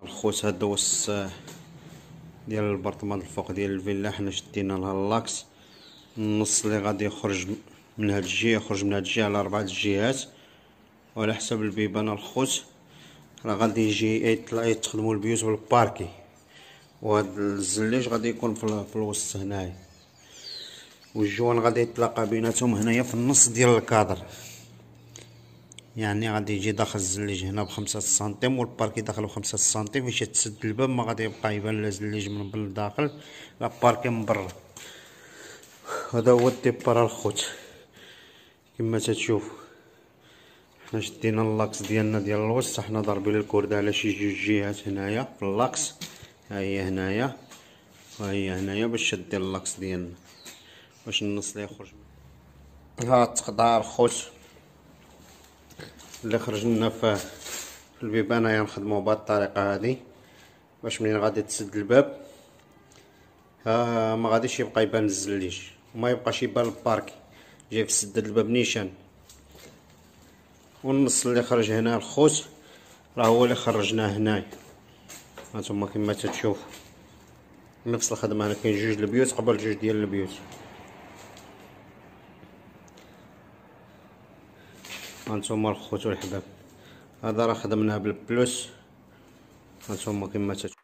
الخوت هذا هو ديال البرطمان الفوق ديال الفيلا. حنا شدينا لها اللاكس، النص اللي غادي يخرج من هاد الجهه يخرج من هاد الجهه على 4 الجهات، وعلى حسب البيبان الخوت راه غادي يجي يتخدموا البيوت بالباركي، وهاد الزليج غادي يكون في الوسط هنايا، والجوان غادي يتلاقى بيناتهم هنايا في النص ديال الكادر. يعني غادي يجي داخل الزليج هنا ب5 سنتيم والباركي داخل ب5 سنتيم، فاش تسد الباب ما غادي يبقى يبان لا زليج من الداخل لا باركي من برا. هذا هو الديبار الخوت كما تتشوفوا. حنا شدينا اللاكس ديالنا ديال الوسط، حنا ضاربين الكرده على شي 2 جهات هنايا في اللاكس، ها هي هنايا وها هي هنايا، باش شادين اللاكس ديالنا باش النص اللي يخرج. ها التقطاع الخوت اللي خرج لنا في البيبان، هيا نخدموه بهاد الطريقه هادي باش منين غادي تسد الباب ها ما غاديش يبقى يبان الزليج وما يبقاش يبان الباركي جاي في سد الباب نيشان. والنص اللي خرج هنا الخوت راه هو اللي خرجناه هنايا، هانتوما كما تتشوفوا نفس الخدمه. هنا كاين 2 البيوت قبل 2 ديال البيوت. هانتوما الخوت والحباب، هذا راه خدمناه بالبلوس، هانتوما كما تتشوفوا.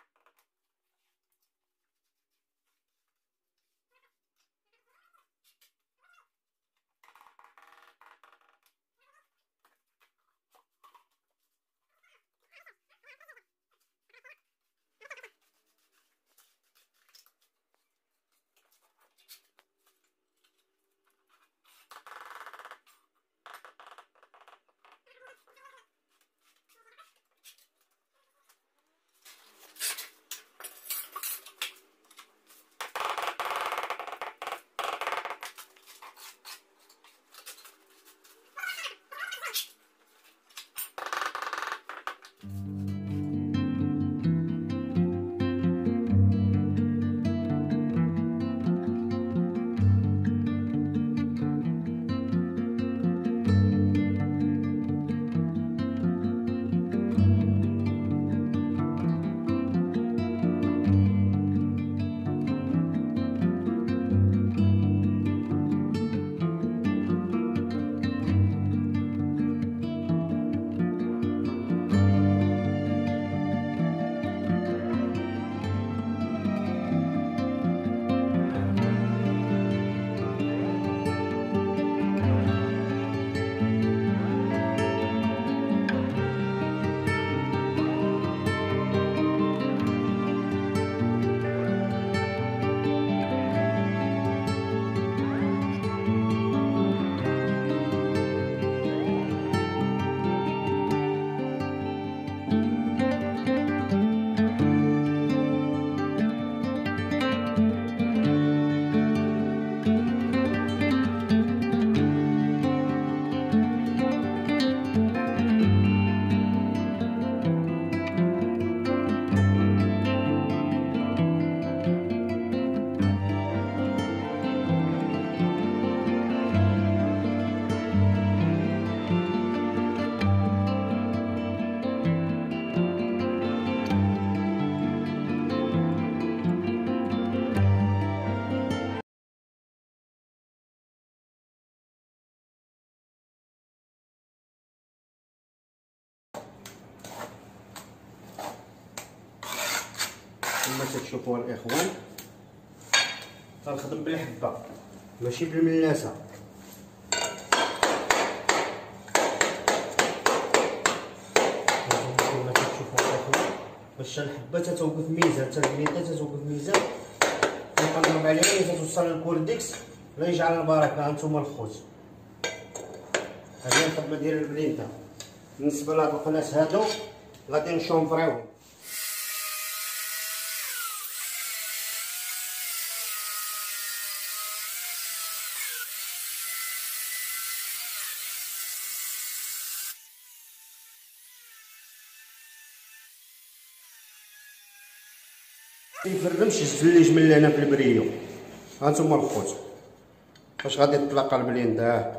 كما تشوفوا الاخوان غنخدم بالحبه ماشي بالملاسه. كما تشوفوا الاخوان باش الحبه تتوقف ميزان، حتى البليده تتوقف ميزان، كنضرب عليها توصل للكورديكس لا يجعل البركه. هانتوما الخوت هذه الخدمه ديال البليده. بالنسبه لهاد القناص هادو غادي نشونفريوهم. ميفرمش الزليج من هنا في البريو. هانتوما الخوت فاش غادي تطلق البلينده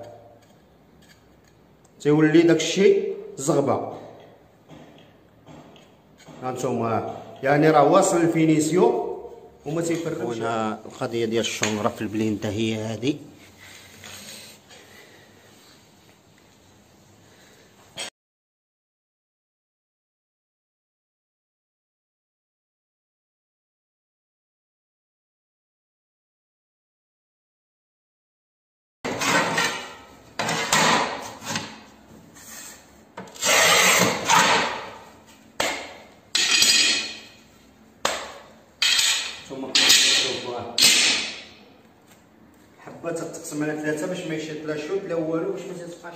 تيولي داكشي زغبه. هانتوما يعني راه واصل الفينيسيو وما تيفرقش. هنا القضيه ديال الشونغره في البلينده هي هذه. حبه تتقسم على 3 باش ما يشد لا شوط لا والو، باش ما تبقاش.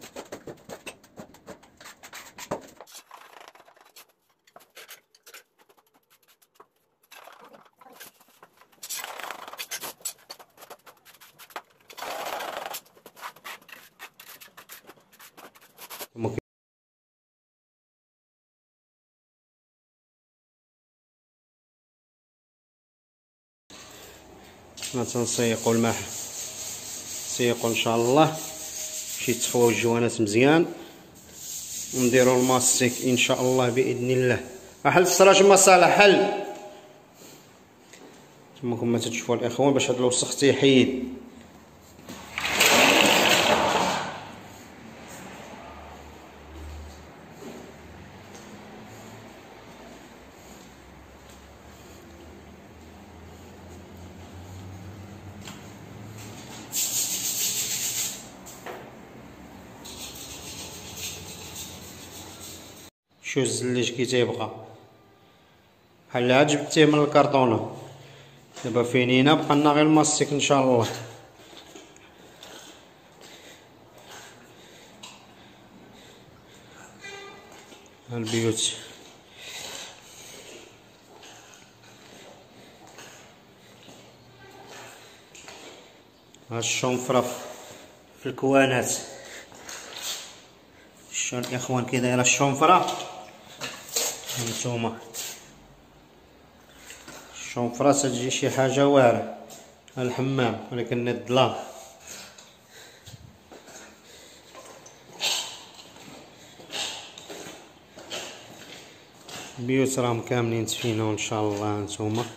تنسيقوا الماء، نسيقوا ان شاء الله باش يتفواو الجوانات مزيان، ونديروا الماستيك ان شاء الله باذن الله. حل السراج مصالح حل كما كما تشوفوا الاخوان باش هاد الوسخ تيحيد. شو الزليج كي تيبقى بحال عاد جبتيه من الكرطونه. دابا فينينا بقى لنا غير الماستيك ان شاء الله. ها البيوت ها الشنفره في الكوانات. شلون الاخوان كي دايره الشنفره هانتوما. الشنفره تجي شي حاجه واعره. ها الحمام ولكن الظلام. البيوت راهم كاملين تفيناو ان شاء الله. هانتوما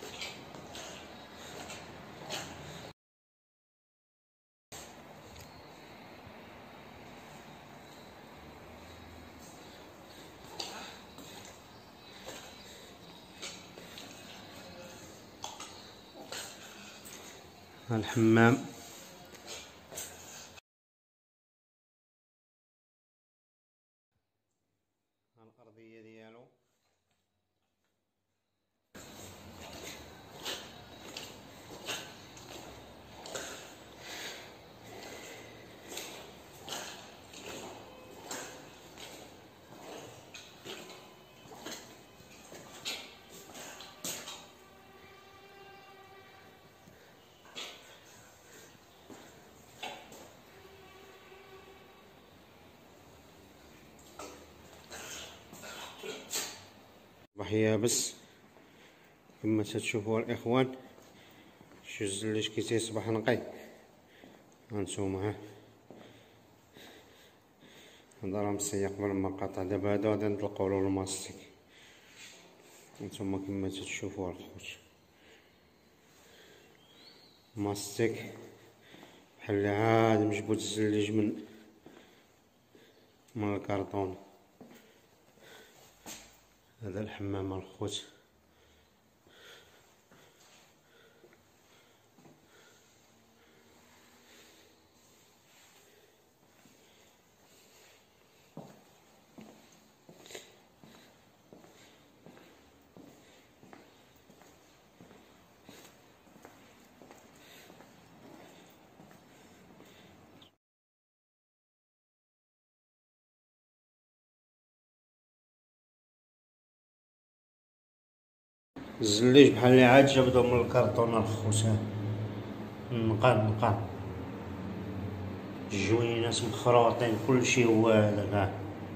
الحمام. الأرضية ديالو صباح يابس كما تشوفوا الاخوان. شو الزليج كي تيصبح نقي. هانتوما هذا راه مسيق بالمقاطع. دابا هادو غادي نطلقوا له الماستيك. هانتوما كما تشوفوا الخوت ماستيك بحال عاد مجبود الزليج من الكرطون. هذا الحمام الخوت. الزليج بحال اللي عاد جبدو من الكرطون الخوت. نقا الجوينات مخروطين كلشي هو هذا كاع.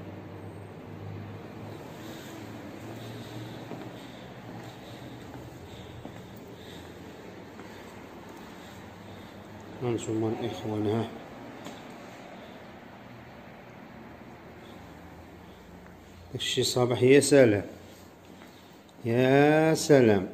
هانتوما الاخوان ها داكشي صباح يا سلام. يا سلام.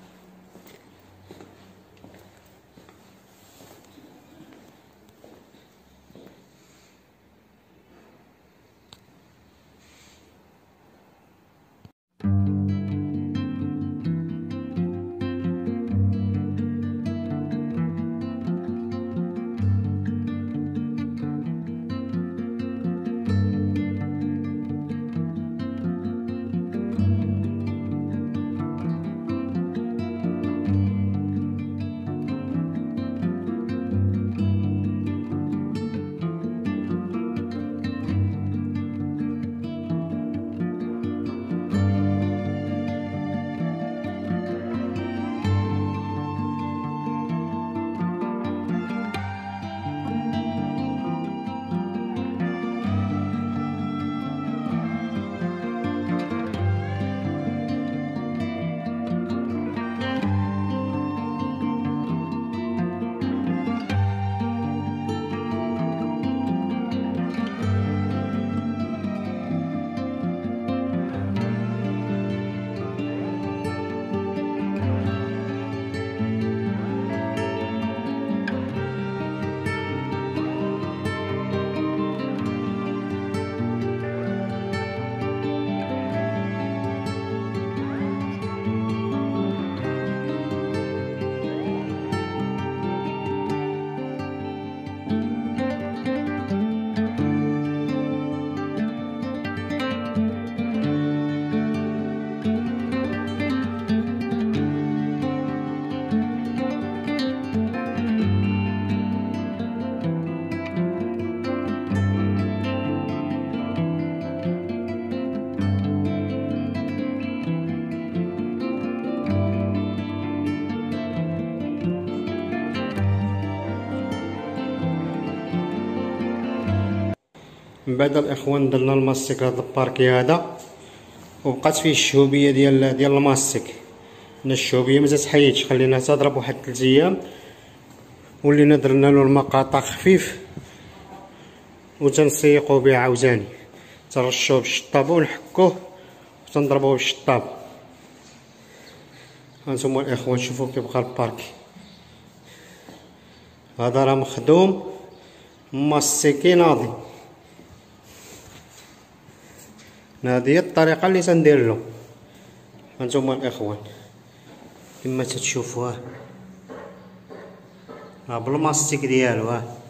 من بعد الاخوان درنا الماستيك لهاد الباركي هذا، وبقات فيه الشهوبيه ديال الماستيك. حنا الشهوبيه ما تتحيدش، خليناها تضرب واحد 3 ايام، ولينا درنا له المقاطع خفيف وتنسيقوه به عاوتاني، تنرشوه بالشطاب ونحكوه وتنضربوه بالشطاب. هانتوما الاخوان شوفوا كيف بقى الباركي هذا، راه مخدوم ماستيكي ناضي. هذه هي الطريقه اللي تندير له. هانتوما الاخوان كما تتشوفوا راه بالماستيك ديالو